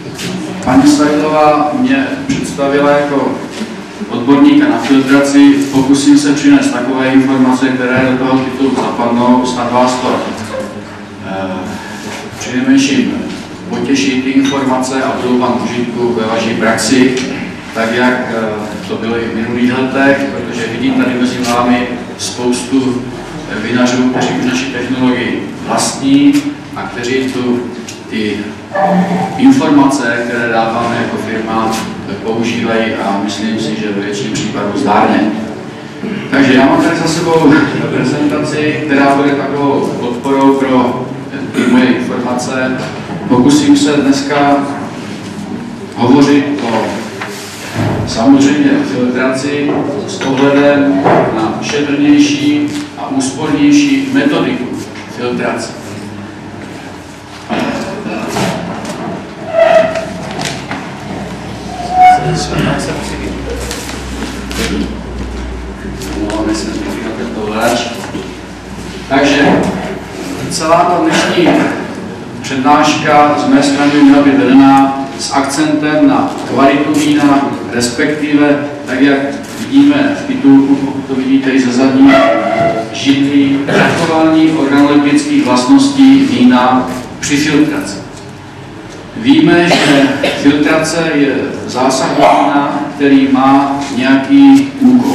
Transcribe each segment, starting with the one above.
Paní Sajlová mě představila jako odborníka na filtraci. Pokusím se přinést takové informace, které do toho titulu zapadnou, snad vás to přinejmenším potěší ty informace a budou vám užitku ve vaší praxi, tak jak to bylo i v minulých letech, protože vidím tady mezi vámi spoustu vinařů, kteří už naši technologii vlastní a kteří ty informace, které dáváme jako firma, používají a myslím si, že ve většině případů zdárně. Takže já mám tady za sebou prezentaci, která bude takovou podporou pro ty moje informace. Pokusím se dneska hovořit o samozřejmě filtraci s ohledem na šetrnější a úspornější metodiku filtrace. Takže celá ta dnešní přednáška z mé strany měla být vedená s akcentem na kvalitu vína, respektive, tak jak vidíme v titulku, pokud to vidíte i ze zadní židlí, zachování organoleptických vlastností vína při filtraci. Víme, že filtrace je zásah vína, který má nějaký úkol.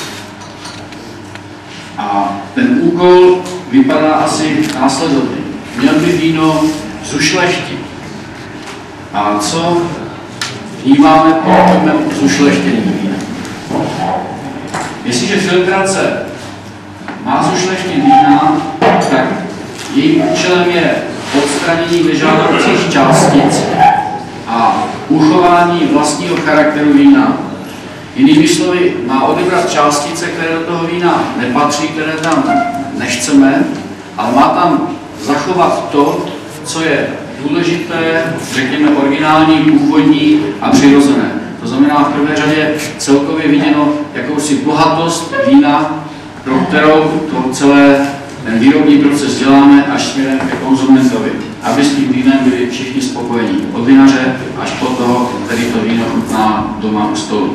A ten úkol vypadá asi následovně. Měl by víno zušlechtit. A co vnímáme pod pojmem zušlechtění vína? Jestliže filtrace má zušlechtit vína, tak jejím účelem je odstranění nežádoucích částic a uchování vlastního charakteru vína. Jinými slovy, má odebrat částice, které do toho vína nepatří, které tam nechceme, ale má tam zachovat to, co je důležité, řekněme originální, původní a přirozené. To znamená v prvé řadě celkově viděno jakousi bohatost vína, pro kterou to celé ten výrobní proces děláme až směrem ke konzumentovi, aby s tím vínem byli všichni spokojení. Od vinaře až po toho, který to víno chutná doma u stolu.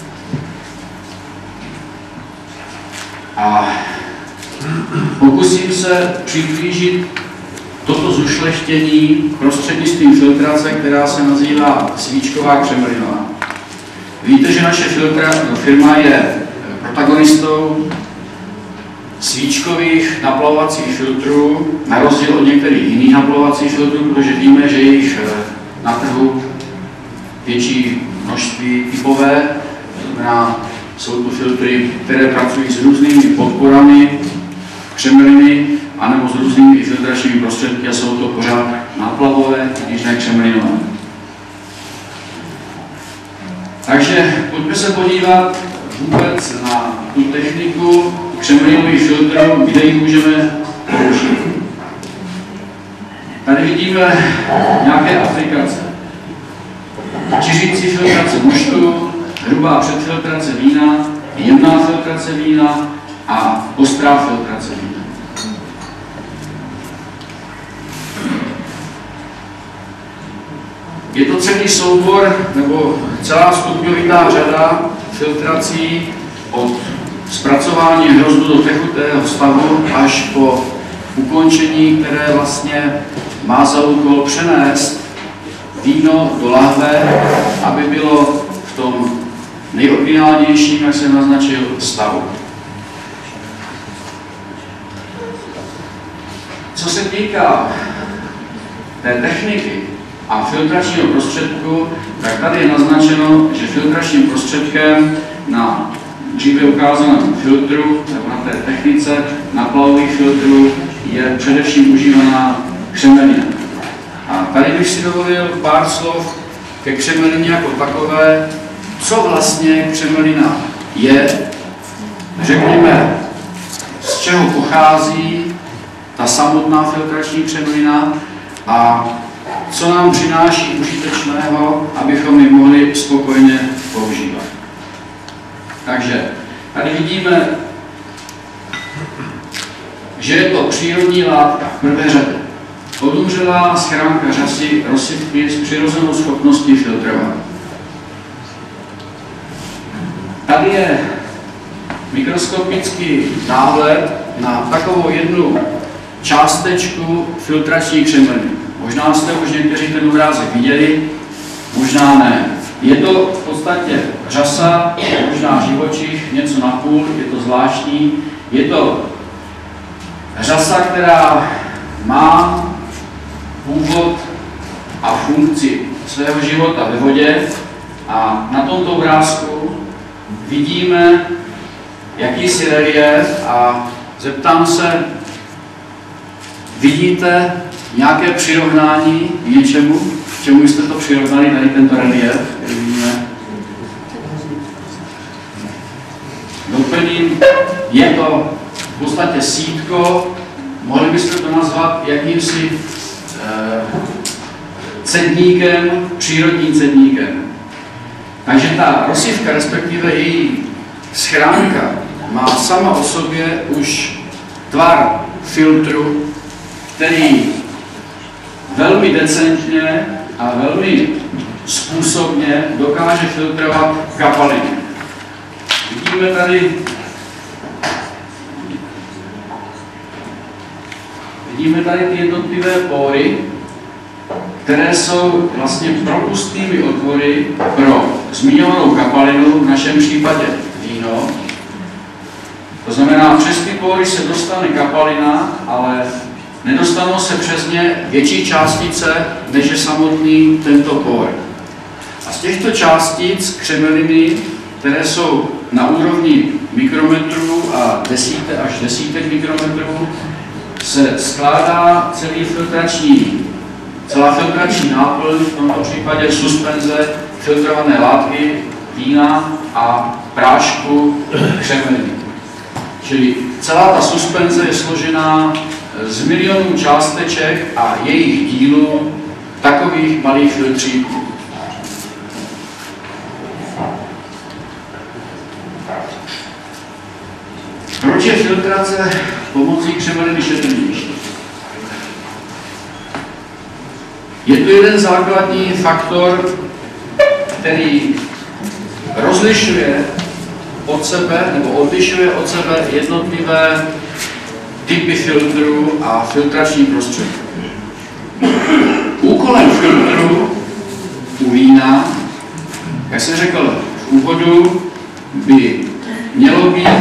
A pokusím se přiblížit toto zušlechtění prostřednictvím filtrace, která se nazývá svíčková křemelinová. Víte, že naše firma je protagonistou svíčkových naplavovacích filtrů, na rozdíl od některých jiných naplavovacích filtrů, protože víme, že jejich na trhu větší množství typové, to znamená, jsou to filtry, které pracují s různými podporami křemeliny, anebo s různými filtračními prostředky a jsou to pořád náplavové, když ne křemelinové. Takže pojďme se podívat vůbec na tu techniku křemelinových filtrů, kde ji můžeme použít. Tady vidíme nějaké aplikace. Čiřící filtrace moštu, hrubá předfiltrace vína, jemná filtrace vína a ostrá filtrace vína. Je to celý soubor nebo celá stupňovitá řada filtrací od zpracování hrozdu do tekutého stavu až po ukončení, které vlastně má za úkol přenést víno do lahve, aby bylo v tom nejoriginálnějším, jak jsem naznačil, stavu. Co se týká té techniky a filtračního prostředku, tak tady je naznačeno, že filtračním prostředkem na dříve ukázaném filtru nebo na té technice naplavových filtrů je především užívaná křemelina. A tady bych si dovolil pár slov ke křemelině jako takové, co vlastně křemelina je, řekněme, z čeho pochází ta samotná filtrační křemelina a co nám přináší užitečného, abychom ji mohli spokojně používat. Takže tady vidíme, že je to přírodní látka v prvé řadě. odumřelá schránka řasy rozsypky s přirozenou schopností filtrovat. Tady je mikroskopický náhled na takovou jednu částečku filtrační křemeny. Možná jste už někteří ten obrázek viděli, možná ne. Je to v podstatě řasa, možná živočich, něco napůl, je to zvláštní. Je to řasa, která má původ a funkci svého života ve vodě a na tomto obrázku vidíme jakýsi relief a zeptám se, vidíte nějaké přirovnání k něčemu, k čemu jste to přirovnali, tady tento relief, který vidíme. Doplním, je to v podstatě sítko, mohli byste to nazvat jakýmsi cedníkem, přírodním cedníkem. Takže ta rozsívka, respektive její schránka, má sama o sobě už tvar filtru, který velmi decentně a velmi způsobně dokáže filtrovat kapaliny. Vidíme tady ty jednotlivé pory, které jsou vlastně propustnými otvory pro zmiňovanou kapalinu, v našem případě víno. To znamená, přes ty pory se dostane kapalina, ale nedostanou se přes ně větší částice, než je samotný tento por. A z těchto částic křemeliny, které jsou na úrovni mikrometrů a desítek až desítek mikrometrů, se skládá celá filtrační náplň, v tomto případě suspenze filtrované látky, vína a prášku křemeliny. Čili celá ta suspenze je složená z milionů částeček a jejich dílů takových malých filtříků. Proč je filtrace pomocí křemeliny šetrnější? Je to jeden základní faktor, který rozlišuje od sebe, nebo odlišuje od sebe jednotlivé typy filtrů a filtrační prostředků. Úkolem filtru u vína, jak jsem řekl v úvodu, by mělo být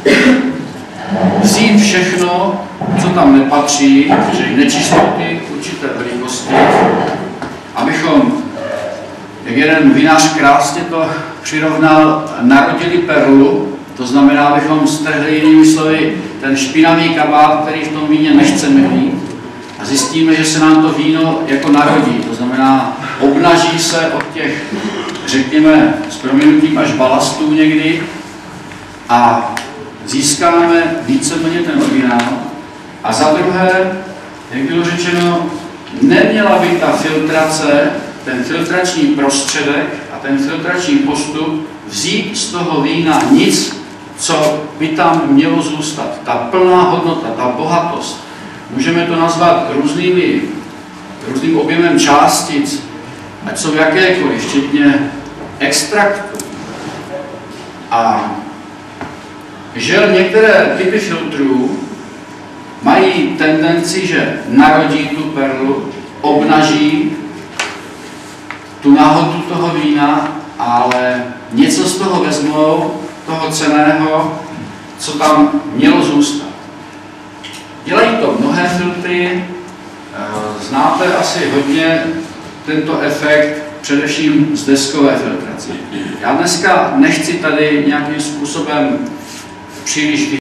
vzít všechno, co tam nepatří, čili nečistoty určité velikosti, abychom, jak jeden vinař krásně to přirovnal, narodili perlu, to znamená, abychom strhli jinými slovy ten špinavý kabát, který v tom víně nechceme mít, a zjistíme, že se nám to víno jako narodí, to znamená, obnaží se od těch, řekněme, s prominutím až balastů někdy a získáme víceméně ten originál. A za druhé, jak bylo řečeno, neměla by ta filtrace, ten filtrační prostředek a ten filtrační postup vzít z toho vína nic, co by tam mělo zůstat. Ta plná hodnota, ta bohatost, můžeme to nazvat různým objemem částic, ať jsou jakékoliv, včetně extraktu. A žel některé typy filtrů mají tendenci, že narodí tu perlu, obnaží tu náhodu toho vína, ale něco z toho vezmou, toho cenného, co tam mělo zůstat. Dělají to mnohé filtry, znáte asi hodně tento efekt, především z deskové filtrace. Já dneska nechci tady nějakým způsobem příliš